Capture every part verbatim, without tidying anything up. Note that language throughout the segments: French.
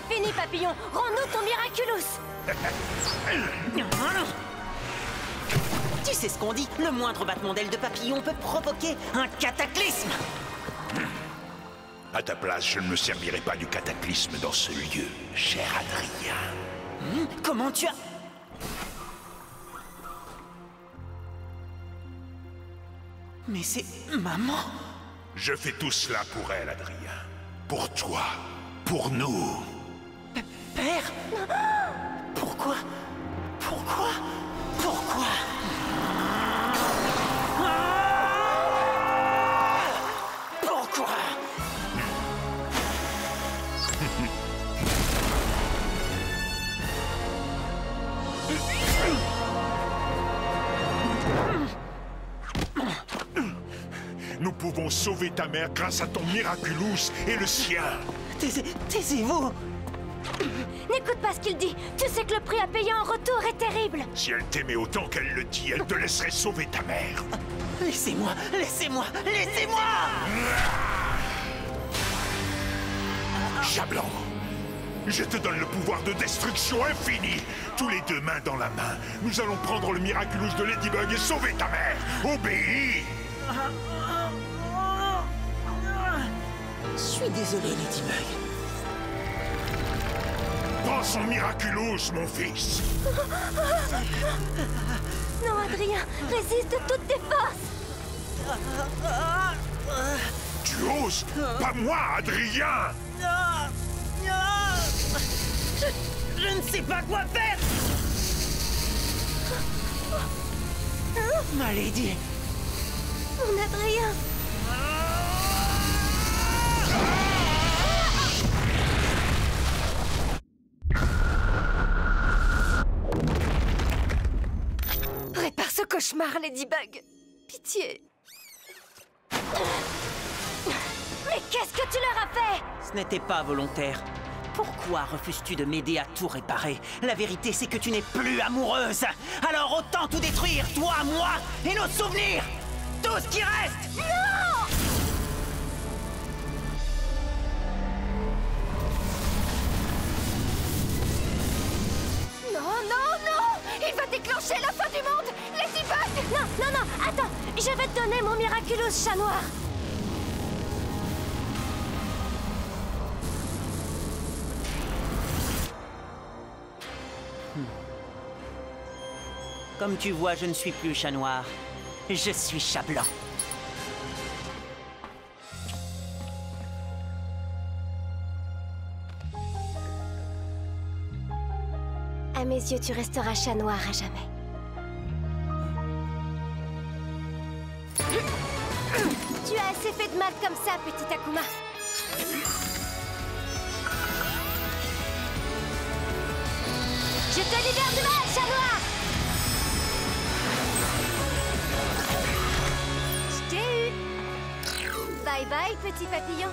C'est fini, Papillon. Rends-nous ton Miraculous. Tu sais ce qu'on dit? Le moindre battement d'aile de Papillon peut provoquer un cataclysme. À ta place, je ne me servirai pas du cataclysme dans ce lieu, cher Adrien. Hmm, comment tu as... Mais c'est... maman? Je fais tout cela pour elle, Adrien. Pour toi. Pour nous. P- Père? Pourquoi? Pourquoi? Pourquoi? Pourquoi? Nous pouvons sauver ta mère grâce à ton Miraculous et le sien. Taisez- Taisez-vous! N'écoute pas ce qu'il dit. Tu sais que le prix à payer en retour est terrible. Si elle t'aimait autant qu'elle le dit, elle te laisserait sauver ta mère. Laissez-moi! Laissez-moi! Laissez-moi! Chat Blanc, je te donne le pouvoir de destruction infinie. Tous les deux, main dans la main, nous allons prendre le Miraculous de Ladybug et sauver ta mère. Obéis! Je suis désolé, Ladybug. Prends son Miraculous, mon fils. Non, Adrien, résiste de toutes tes forces. Tu oses? Pas moi, Adrien! Je, je ne sais pas quoi faire! Ma Lady! Mon Adrien. Répare ce cauchemar, Ladybug. Pitié. Mais qu'est-ce que tu leur as fait? Ce n'était pas volontaire. Pourquoi refuses-tu de m'aider à tout réparer? La vérité, c'est que tu n'es plus amoureuse. Alors autant tout détruire, toi, moi et nos souvenirs! Tout ce qui reste! Non! Non, non, non! Il va déclencher la fin du monde! Ladybug! Non, non, non, attends! Je vais te donner mon Miraculous, chat noir! Comme tu vois, je ne suis plus chat noir. Je suis chat blanc. À mes yeux, tu resteras chat noir à jamais. Tu as assez fait de mal comme ça, petit Akuma. Je te libère du mal, chat noir! Je t'ai eu! Bye bye, petit papillon.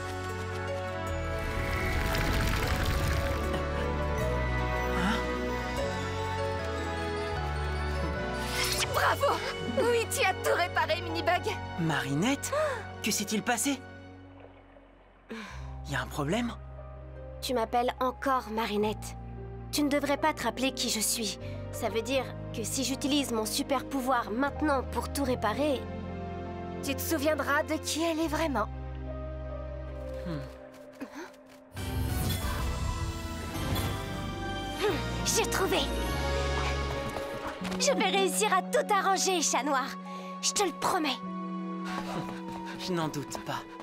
Bravo! Oui, tu as tout réparé, Minibug. Marinette? Que s'est-il passé? Y a un problème? Tu m'appelles encore Marinette. Tu ne devrais pas te rappeler qui je suis. Ça veut dire que si j'utilise mon super pouvoir maintenant pour tout réparer, tu te souviendras de qui elle est vraiment. Hmm. Hum, j'ai trouvé! Je vais réussir à tout arranger, chat noir. Je te le promets. Je n'en doute pas.